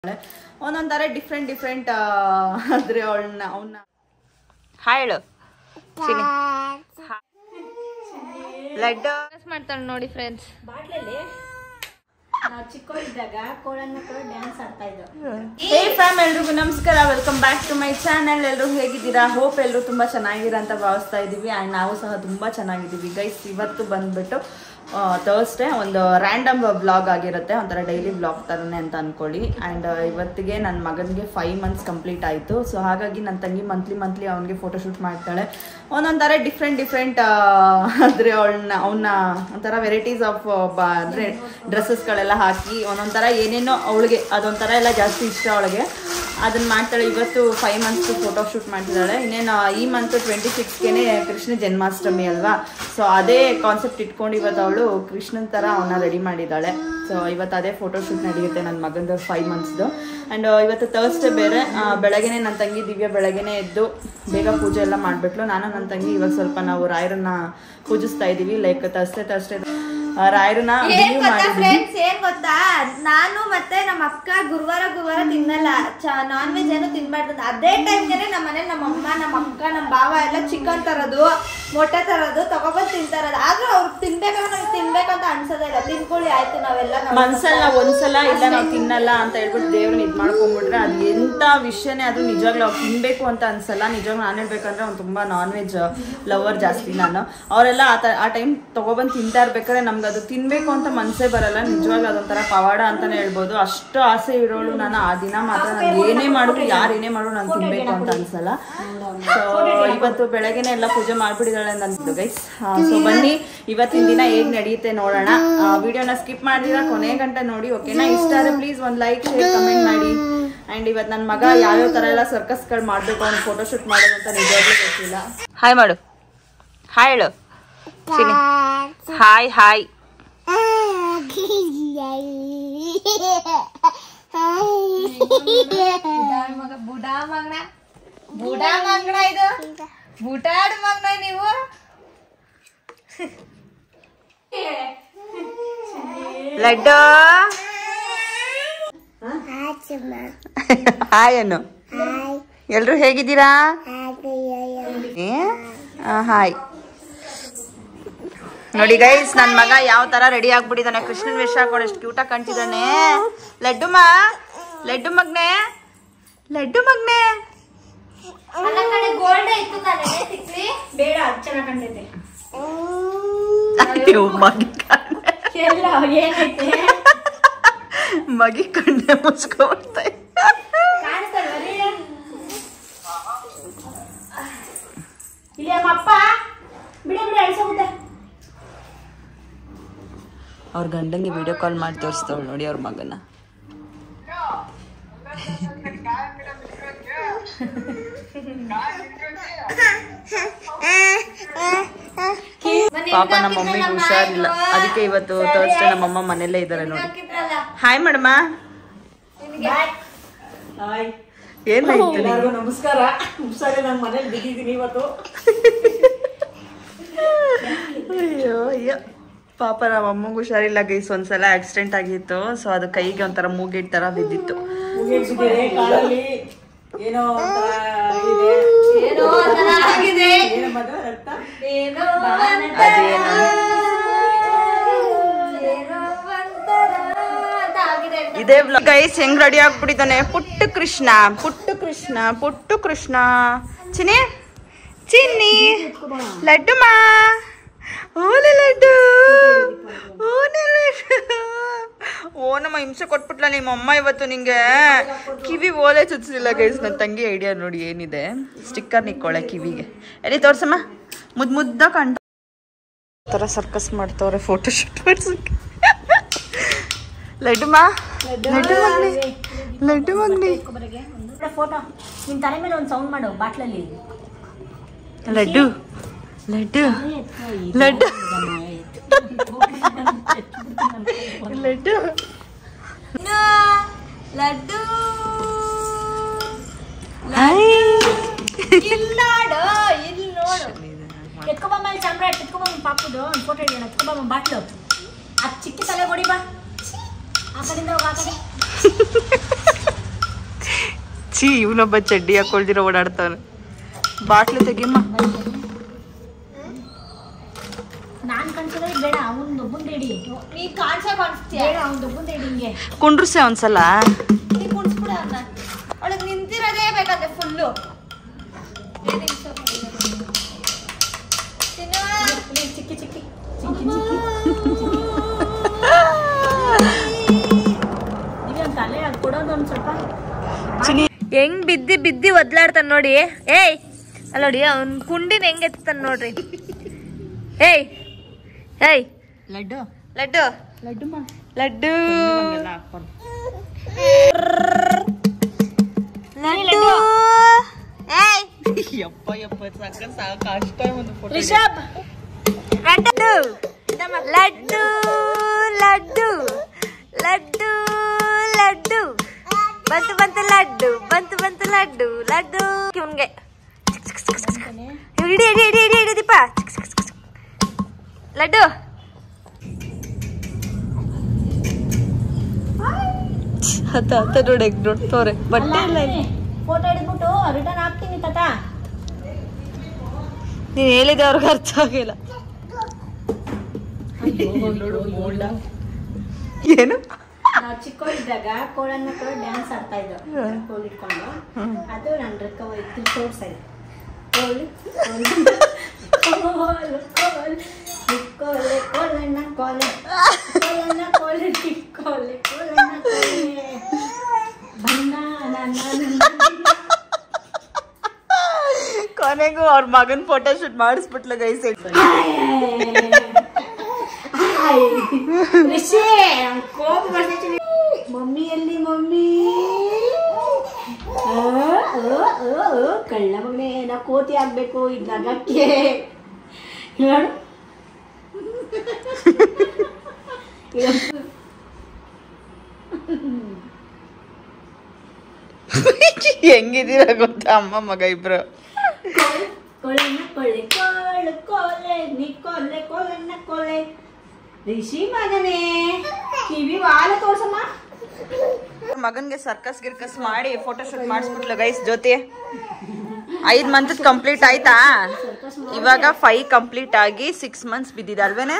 ಒಂದೊಂಥರ different ಆದ್ರೆ ಅವನ್ನ hi ಹೇಳು ಲಡ್ಡು ಮಾಡ್ತಾಳೆ ನೋಡಿ ಫ್ರೆಂಡ್ಸ್. ಬಾಟ್ಲಲ್ಲಿ ನಾವು ಚಿಕ್ಕವರಿದ್ದಾಗ ಕೋಳನ್ನ ಡ್ಯಾನ್ಸ್ ಆಡ್ತಾ ಇದ್ದೋ. ಹೇ ಫ್ಯಾಮ್, ಎಲ್ರಿಗೂ ನಮಸ್ಕಾರ, welcome back to my channel. ಎಲ್ಲರೂ ಹೇಗಿದ್ದೀರಾ? ಹೋಪ್ ಎಲ್ಲರೂ ತುಂಬಾ ಚೆನ್ನಾಗಿರ ಅಂತ ಭಾವಿಸ್ತಾ ಇದ್ದೀವಿ. ಆ್ಯಂಡ್ ನಾವು ಸಹ ತುಂಬಾ ಚೆನ್ನಾಗಿದ್ದೀವಿ ಗೈಸ್. ಇವತ್ತು ಬಂದ್ಬಿಟ್ಟು ಥರ್ಸ್ಡೇ ಒಂದು ರ್ಯಾಂಡಮ್ ವ್ಲಾಗ್ ಆಗಿರುತ್ತೆ, ಒಂಥರ ಡೈಲಿ ವ್ಲಾಗ್ ಥರನೇ ಅಂತ ಅಂದ್ಕೊಳ್ಳಿ. ಆ್ಯಂಡ್ ಇವತ್ತಿಗೆ ನನ್ನ ಮಗನಿಗೆ 5 months ಕಂಪ್ಲೀಟ್ ಆಯಿತು. ಸೊ ಹಾಗಾಗಿ ನನ್ನ ತಂಗಿ ಮಂತ್ಲಿ ಅವನಿಗೆ ಫೋಟೋಶೂಟ್ ಮಾಡ್ತಾಳೆ. ಒಂದೊಂಥರ ಡಿಫ್ರೆಂಟ್ ಅಂದರೆ ಅವನ್ನ ಒಂಥರ ವೆರೈಟೀಸ್ ಆಫ್ ಅಂದರೆ ಡ್ರೆಸ್ಸಸ್ಗಳೆಲ್ಲ ಹಾಕಿ ಒಂದೊಂಥರ ಏನೇನೋ ಅವಳಿಗೆ ಅದೊಂಥರ ಎಲ್ಲ ಜಾಸ್ತಿ ಇಷ್ಟ ಅವಳಿಗೆ, ಅದನ್ನು ಮಾಡ್ತಾಳೆ. ಇವತ್ತು 5 months ಫೋಟೋಶೂಟ್ ಮಾಡ್ತಿದ್ದಾಳೆ. ಇನ್ನೇನು ಈ ಮಂತ್ 26ಗೆ ಕೃಷ್ಣ ಜನ್ಮಾಷ್ಟಮಿ ಅಲ್ವಾ, ಸೊ ಅದೇ ಕಾನ್ಸೆಪ್ಟ್ ಇಟ್ಕೊಂಡು ಇವತ್ತು ಅವಳು ಕೃಷ್ಣನ್ ಥರ ಅವನ್ನ ರೆಡಿ ಮಾಡಿದ್ದಾಳೆ. ಸೊ ಇವತ್ತು ಅದೇ ಫೋಟೋಶೂಟ್ ನಡೆಯುತ್ತೆ ನನ್ನ ಮಗಂದು 5 monthsದು. ಆ್ಯಂಡ್ ಇವತ್ತು ಥರ್ಸ್ಡೇ ಬೇರೆ. ಬೆಳಗ್ಗೆನೇ ನನ್ನ ತಂಗಿ ದಿವ್ಯ ಬೆಳಗ್ಗೆನೇ ಎದ್ದು ಬೇಗ ಪೂಜೆ ಎಲ್ಲ ಮಾಡಿಬಿಟ್ಲು. ನಾನು ನನ್ನ ತಂಗಿ ಇವಾಗ ಸ್ವಲ್ಪ ನಾವು ರಾಯರನ್ನ ಪೂಜಿಸ್ತಾ ಇದ್ದೀವಿ. ಲೈಕ್ ಥರ್ಸ್ಡೇ ರಾಯರನ್ನ ಏನ್ ಗೊತ್ತಾ, ನಾನು ಮತ್ತೆ ನಮ್ಮ ಅಕ್ಕ ಗುರುವಾರ ತಿನ್ನಲ್ಲ, ನಾನ್ ವೆಜ್ ಏನು ತಿನ್ಬಾರ್ದು. ಅದೇ ಟೈಮ್ಗೆ ನಮ್ಮ ಮನೆ ನಮ್ಮ ಅಮ್ಮ ನಮ್ಮ ಅಕ್ಕ ನಮ್ಮ ಭಾವ ಎಲ್ಲ ಚಿಕನ್ ತರೋದು ಮೊಟ್ಟೆ ತರೋದು ತಗೊಬಂದು ತಿಂತಾರದು. ಆದ್ರೂ ಅವ್ರು ತಿನ್ಬೇಕಂದ್ರೆ ನಮ್ಗೆ ತಿನ್ಬೇಕಂತ ಅನ್ಸೋದೇ ಇಲ್ಲ. ತಿನ್ಕೊಳ್ಳಿ ಆಯ್ತು, ನಾವೆಲ್ಲ ಮನ್ಸಲ್ಲ ಒಂದ್ಸಲ ಇಲ್ಲ ನಾವು ತಿನ್ನಲ್ಲ ಅಂತ ಹೇಳ್ಬಿಟ್ಟು ದೇವ್ರನ್ನ ಇದು ಮಾಡ್ಕೊಂಡ್ಬಿಟ್ರೆ ಅದು ಎಂತ ವಿಷಯನೇ ಅದು ನಿಜವಾಗ್ಲೂ ಅವ್ರು ತಿನ್ಬೇಕು ಅಂತ ಅನ್ಸಲ್ಲ. ನಿಜವಾಗ್ಲೂ ನಾನು ಹೇಳ್ಬೇಕಂದ್ರೆ ಅವ್ನು ತುಂಬಾ ನಾನ್ ವೆಜ್ ಲವರ್ ಜಾಸ್ತಿ. ನಾನು ಅವರೆಲ್ಲ ಆ ಟೈಮ್ ತಗೊಬಂದು ತಿಂತಾ ಇರ್ಬೇಕಾದ್ರೆ ನಮ್ಗೆ ಅದು ತಿನ್ಬೇಕು ಅಂತ ಮನ್ಸೇ ಬರಲ್ಲ. ನಿಜವಾಗ್ಲೂ ಅದೊಂಥರ ಪವಾಡ ಅಂತಾನೆ ಹೇಳ್ಬೋದು. ಅಷ್ಟು ಆಸೆ ಇರೋಳು ನಾನು. ಆ ದಿನ ಮಾತ್ರ ನಾನು ಏನೇ ಮಾಡಿದ್ರು ಯಾರು ಏನೇ ಮಾಡಿದ್ರು ನಾನು ತಿನ್ಬೇಕು ಅಂತ ಅನ್ಸಲ್ಲ. ಸೊ ಇವತ್ತು ಬೆಳಗ್ಗೆನೆ ಎಲ್ಲ ಪೂಜೆ ಮಾಡ್ಬಿಟ್ಟಿದ್ದಾಳೆ ಅಂತ ಅನ್ಸುತ್ತೆ ಗೈಸ್. ಸೊ ಬನ್ನಿ ಇವತ್ತಿನ ದಿನ ಹೇಗ್ ನಡೆಯುತ್ತೆ ನೋಡೋಣ. ವಿಡಿಯೋನ ಸ್ಕಿಪ್ ಮಾಡಿದ್ರೆ ಕೊನೆ ಗಂಟೆ ನೋಡಿ, ಓಕೆನಾ? ಇಷ್ಟ ಆದರೆ ಪ್ಲೀಸ್ ಒಂದು ಲೈಕ್ ಶೇರ್ ಕಮೆಂಟ್ ಮಾಡಿ. ಅಂಡ್ ಇವತ್ತು ನನ್ನ ಮಗ ಯಾವ್ಯಾವ ತರ ಎಲ್ಲ ಸರ್ಕಸ್ಗಳು ಮಾಡ್ಬೇಕು ಅವ್ನು ಫೋಟೋಶೂಟ್ ಮಾಡೋದು ಅಂತ ನಿಜವಾಗ್ಲೂ ಗೊತ್ತಿಲ್ಲ. ಹಾಯ್ ಮಾಡು, ಹಾಯ್ ಹೇಳು. ಹಾಯ್ ಹಾಯ್ ಬುಡಾ ಮಗನ ಇದು ಬುಟಾಡ್ ಮಗನ ನೀವು. ಲಡ್ಡು ಹಾಯ್ ಅನ್ನು. ಎಲ್ರು ಹೇಗಿದ್ದೀರಾ? ಹಾಯ್. ನೋಡಿ ಗೈಸ್, ನನ್ನ ಮಗ ಯಾವ ತರ ರೆಡಿ ಆಗ್ಬಿಟ್ಟಿದ್ದಾನೆ. ಕೃಷ್ಣನ್ ವೇಷ ಹಾಕೊಂಡು ಎಷ್ಟು ಕ್ಯೂಟಾಗಿ ಕಾಣ್ತಿದ್ದಾನೆ. ಲಡ್ಡು ಮಗ್ನೆ ಗೋಲ್ಡ್ ಇತ್ತು ಬೇಡ, ಚೆನ್ನಾಗಿ ಕಾಣ್ತೈತೆ. ಮಗಿ ಕಣ್ಣೆ ಮುಚ್ಕೊಳ್ತಾ ಅವ್ರ ಗಂಡಂಗೆ ವಿಡಿಯೋ ಕಾಲ್ ಮಾಡಿ ತೋರಿಸ್ತವಳು ನೋಡಿ ಅವ್ರ ಮಗನ. ಪಾಪ ನಮ್ಮ ಮಮ್ಮಿಗೆ ಹುಷಾರಿಲ್ಲ, ಅದಕ್ಕೆ ಇವತ್ತು ಥರ್ಸ್ಡೇ ನಮ್ಮಮ್ಮ ಮನೆಯಲ್ಲೇ ಇದ್ದಾರೆ ನೋಡಿ. Hi madam. ಏನಾಯ್ತು? ನಮಸ್ಕಾರ. ಹುಷಾರಿ ನಮ್ಮ ಮನೇಲಿ ಬಿದ್ದಿದ್ದೀನಿ ಇವತ್ತು. ಅಯ್ಯೋ ಪಾಪ ನಮ್ಮ ಅಮ್ಮಂಗೆ ಹುಷಾರಿಲ್ಲ ಗೈಸ್. ಒಂದ್ಸಲ ಆಕ್ಸಿಡೆಂಟ್ ಆಗಿತ್ತು. ಸೊ ಅದು ಕೈಗೆ ಒಂಥರ ಮೂಗೇಟ್ ತರ ಬಿದ್ದಿತ್ತು. ಏನೋ ಇದೇ ಗೈಸ್ ಹೆಂಗ್ ರೆಡಿ ಆಗ್ಬಿಟ್ಟಿದ್ದಾನೆ ಪುಟ್ಟು ಕೃಷ್ಣ. ಚಿನ್ನಿ ಲಡ್ಡುಮ್ಮ. ಓಲೆ ಲಡ್ಡು, ಓ ನಮ್ಮ ಹಿಂಸೆ ಕೊಟ್ಬಿಟ್ಲ ನಿಮ್ಮಮ್ಮ ಇವತ್ತು. ನಿಂಗೆ ಕಿವಿ ಓಲೆ ಚುಚ್ಚಿಲ್ಲ ಗೈಸ್. ನನ್ನ ತಂಗಿ ಐಡಿಯಾ ನೋಡಿ ಏನಿದೆ, ಸ್ಟಿಕ್ಕರ್ ನಿಕ್ಕೊಳ್ಳೆ ಕಿವಿಗೆ. ಎಲ್ಲಿ ತೋರ್ಸಮ್ಮ, ಮುದ್ದ ಕಂಡ ಥರ ಸರ್ಕಸ್ ಮಾಡ್ತವ್ರೆ ಫೋಟೋಶೂಟ್ ಮಾಡ್ಸಕ್ಕೆ. ಲಡ್ಡು ಮಗ್ನಿ ಫೋಟೋ ನಿನ್ ತಲೆ ಮೇಲೆ ಒಂದು ಸೌಂಡ್ ಮಾಡು ಬಾಟ್ಲಲ್ಲಿ. ಲಡ್ಡು ಲಡ್ಡು ಇಲ್ಲಿ ನೋಡು. ಎತ್ಕೊಬಮ್ಮ ಚಾಮ್ರ ಎತ್ಕೊಬಮ್ಮ ಪಾಪುದು ಫೋಟೋ ಹಿಡಿಯೋಣ. ಎತ್ಕೊಬಮ್ಮ ಬಾಟ್ಲು. ಅದು ಚಿಕ್ಕ ತಲೆ ಹೊಡಿ ಬಾ. ಆ ಕಡೆಯಿಂದ ಹೋಗ, ಆ ಕಡೆ ಛೀ ಇವನೊಬ್ಬ ಚಡ್ಡಿ ಹಾಕೊಳ್ದಿರೋ ಓಡಾಡ್ತಾವನೆ. ಬಾಟ್ಲು ತೆಗಿಯಮ್ಮ. ನಾನ್ ಕಾಣಿಸೋದೇ ಬೇಡ, ಅವನ್ ಒಬ್ಬಂದೇ ಇಡಿ. ನೀ ಕಾಣಿಸ್ತೀಯ ಬೇಡ, ಅವ್ನ್ ಒಬ್ಬಂದೇ ಇಡಿ ಹಿಂಗೆ. ಕುಂಡ್ರಸೆ ಒಂದ್ಸಲ. ನೀ ಕುಣಿಸ್ಬಿಡ ಅವ್ನ. ಅವಳಿಗೆ ನಿಂತಿರೋದೇ ಬೇಕಾದ್ರೆ ಫುಲ್ಲು. ಚಿಕ್ಕಿ ಚಿಕ್ಕಿ ನೀವೇನ್ ತಲೆ ಕೊಡೋದು ಒಂದ್ ಸ್ವಲ್ಪ. ಹೆಂಗ್ ಬಿದ್ದಿ ಒದ್ಲಾಡ್ತಾನ ನೋಡಿ. ಏಯ್ ಅಲ್ಲ ನೋಡಿ ಅವ್ನ್ ಕುಂಡಿನ ಹೆಂಗ್ ಎತ್ತಾನ ನೋಡ್ರಿ. ಏಯ್ ಏಯ್ ಲಡ್ಡು ಲಡ್ಡು ಲಡ್ಡು ಲಡ್ಡು ಲಡ್ಡು. ಏಯ್ ಯಪ್ಪ ಕಷ್ಟ ಒಂದು ಫೋಟೋ. ರಿಷಬ್ ಲಡ್ಡು ಲಡ್ಡು ಲಡ್ಡು ಲಡ್ಡು ಲಡ್ಡು ಬಂತು ಲಡ್ಡು ಬಂತು ಲಡ್ಡು ಲಡ್ಡು ಇವನ್ಗೆ ಹಿಡಿ ಹಿಡಿ ಹಿಡಿ ಹಿಡಿ ಹಿಡಿ ದೀಪ ಲಡ್ಡು. ಹತ್ತ ನೋಡಿ ನೋಡ್ತವ್ರೆ ಬಟ್ಟೆ ಇಲ್ಲ. ಫೋಟೋ ಹಿಡಿದ್ಬಿಟ್ಟು ರಿಟರ್ನ್ ಹಾಕ್ತೀನಿ ತಾತ. ನೀನ್ ಹೇಳಿದೆ ಅವ್ರಿಗೆ ಅರ್ಥ ಆಗಿಲ್ಲ. ಏನು ನಾವು ಚಿಕ್ಕವರಿದ್ದಾಗ ಕೋಳನ್ನ ಕೂಡ ಡ್ಯಾನ್ಸ್ ಆಡ್ತಾ ಇದ್ದೋ. ಕೋಲ್ ಇಟ್ಕೊಂಡು ಅದು ನನ್ನ ರೊಕ್ಕ ಹೋಯ್ತು ತೋರ್ಸ ಇದೆ. ಕೋಲ್ ಕೋಲೆ ಕೋಲಣ್ಣ ಕೋಲೆ ಕೋಲಣ್ಣ ಕೋಲೆ ಕೋಲೆ ಕೋಲಣ್ಣ ಕೋಲೆ ಬಣ್ಣ ಕೊನೆಗೂ ಅವ್ರ ಮಗನ್ ಫೋಟೋ ಶೂಟ್ ಮಾಡಿಸ್ಬಿಟ್ಲ ಗೈಸ್. ಮಮ್ಮಿಯಲ್ಲಿ ಮಮ್ಮಿ ಕಳ್ಳ ಮಗನೇ ನಾ ಕೋತಿ ಆಗ್ಬೇಕು ಇದ್ ನಗಕ್ಕೆ ನೋಡು. ಹೆಂಗಿದ್ದೀರ ಗೊತ್ತಾ ಅಮ್ಮ ಮಗ ಇಬ್ರು. ಕೊಳೆನ್ನ ಕೊಳೆ ಕೋಳು ಕೋಲೆ ನೀ ಕೊಲೆ ಕೋಲನ್ನ ಕೊಲೆ ರಿಷಿ ಮಗನೇ ಕಿವಿ ವಾಲ ತೋರ್ಸಮ್ಮ. ಮಗನ್ಗೆ ಸರ್ಕಸ್ ಗಿರ್ಕಸ್ ಮಾಡಿ ಫೋಟೋ ಶೂಟ್ ಮಾಡಿಸ್ಬಿಟ್ಲು ಗೈಸ್. ಜೊತೆ 5 ಮಂತ್ ಕಂಪ್ಲೀಟ್ ಆಯ್ತಾ. ಇವಾಗ 5 ಕಂಪ್ಲೀಟ್ ಆಗಿ 6 ಮಂತ್ಸ್ ಬಿದ್ದಿದೆ ಅಲ್ವೇನೆ.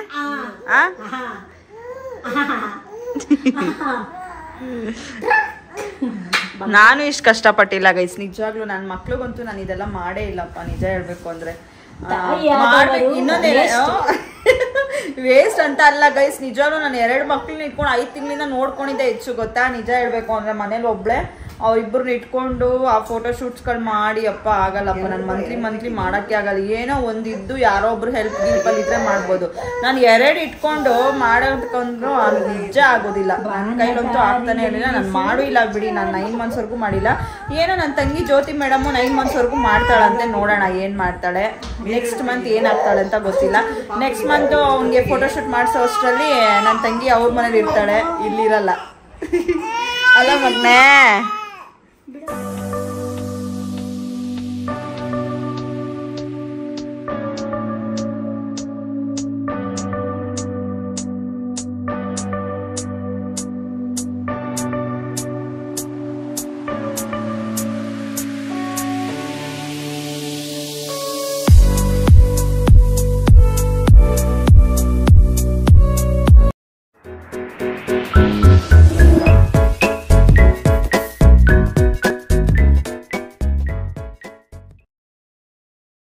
ನಾನು ಇಷ್ಟು ಕಷ್ಟಪಟ್ಟಿಲ್ಲ ಗೈಸ್ ನಿಜವಾಗ್ಲೂ. ನನ್ನ ಮಕ್ಳಿಗಂತೂ ನಾನು ಇದೆಲ್ಲ ಮಾಡೇ ಇಲ್ಲಪ್ಪ ನಿಜ ಹೇಳ್ಬೇಕು ಅಂದ್ರೆ. ಇನ್ನೊಂದೇನು ವೇಸ್ಟ್ ಅಂತ ಅಲ್ಲ ಗೈಸ್, ನಿಜವಾಗ್ಲೂ ನಾನು 2 ಮಕ್ಳನ್ನ ಇಟ್ಕೊಂಡು 5 ತಿಂಗಳಿಂದ ನೋಡ್ಕೊಂಡಿದ್ದೆ ಹೆಚ್ಚು ಗೊತ್ತಾ. ನಿಜ ಹೇಳ್ಬೇಕು ಅಂದ್ರೆ ಮನೇಲಿ ಒಬ್ಳೆ ಅವ್ರಿಬ್ರನ್ನ ಇಟ್ಕೊಂಡು ಆ ಫೋಟೋ ಶೂಟ್ಸ್ಗಳು ಮಾಡಿ ಅಪ್ಪ ಆಗಲ್ಲಪ್ಪ. ನಾನು ಮಂತ್ಲಿ ಮಾಡಕ್ಕೆ ಆಗಲ್ಲ. ಏನೋ ಒಂದಿದ್ದು ಯಾರೋ ಒಬ್ರು ಹೆಲ್ಪ್ ಗಿಲ್ಪಲ್ಲಿ ಇದ್ರೆ ಮಾಡ್ಬೋದು. ನಾನು 2 ಇಟ್ಕೊಂಡು ಮಾಡೋದಕ್ಕಂದ್ರೂ ನಿಜ ಆಗೋದಿಲ್ಲ. ನನ್ನ ಕೈಲಂತೂ ಆಗ್ತಾನೆ ಇರಲಿಲ್ಲ. ನಾನು ಮಾಡೂ ಇಲ್ಲ ಬಿಡಿ. ನಾನು 9 ಮಂತ್ಸ್ವರೆಗೂ ಮಾಡಿಲ್ಲ. ಏನೋ ನನ್ನ ತಂಗಿ ಜ್ಯೋತಿ ಮೇಡಮು 9 ಮಂತ್ಸ್ವರೆಗೂ ಮಾಡ್ತಾಳಂತೆ. ನೋಡೋಣ ಏನು ಮಾಡ್ತಾಳೆ. ನೆಕ್ಸ್ಟ್ ಮಂತ್ ಏನಾಗ್ತಾಳೆ ಅಂತ ಗೊತ್ತಿಲ್ಲ. ನೆಕ್ಸ್ಟ್ ಮಂತ್ ಅವ್ನಿಗೆ ಫೋಟೋ ಶೂಟ್ ಮಾಡಿಸೋ ಅಷ್ಟರಲ್ಲಿ ನನ್ನ ತಂಗಿ ಅವ್ರ ಮನೇಲಿ ಇರ್ತಾಳೆ, ಇಲ್ಲಿರಲ್ಲ. ಅಲ್ಲ ಮಗ್ನೇ